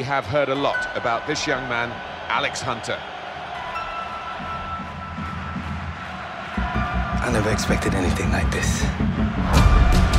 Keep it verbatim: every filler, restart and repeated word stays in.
have heard a lot about this young man, Alex Hunter. I never expected anything like this.